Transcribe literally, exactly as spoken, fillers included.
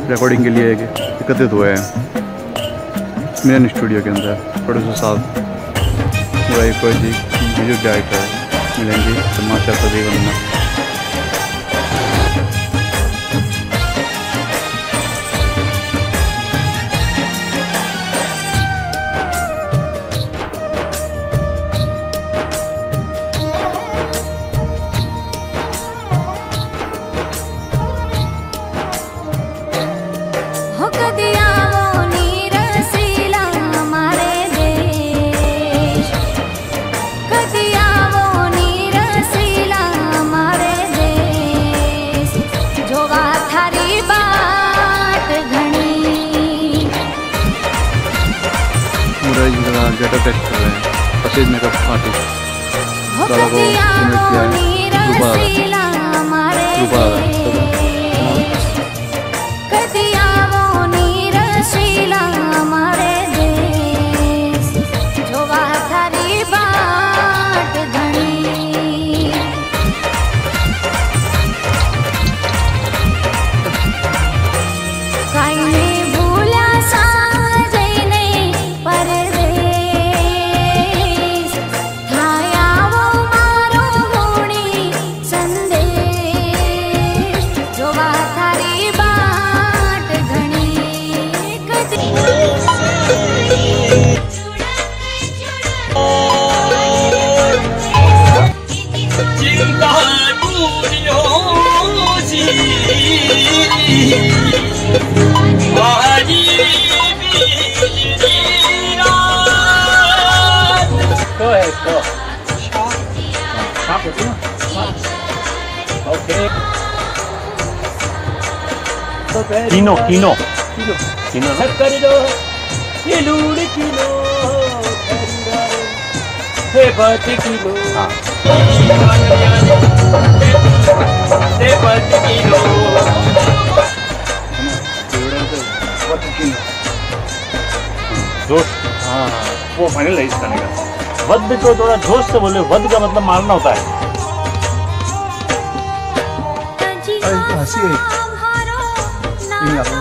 Recording के लिए एकत्रित हुए हैं मेन स्टूडियो के अंदर। प्रोड्यूसर साहब, वाइफ जी, म्यूजिक डायरेक्टर मिलेंगे समाचार सदैव वंदना। जेटा टेस्ट कर रहे हैं पसीज मेकअप आर्टिस्ट सारा को इन्वेस्ट किया है रूपा Kino, Kino, Kino, Kino. Kilo, kilo, hey, but kilo. Hey, but kilo. जोश, हाँ वो फाइनल है इस गाने का। वध को थोड़ा जोश से बोले, वध का मतलब मारना होता है। हंसी है।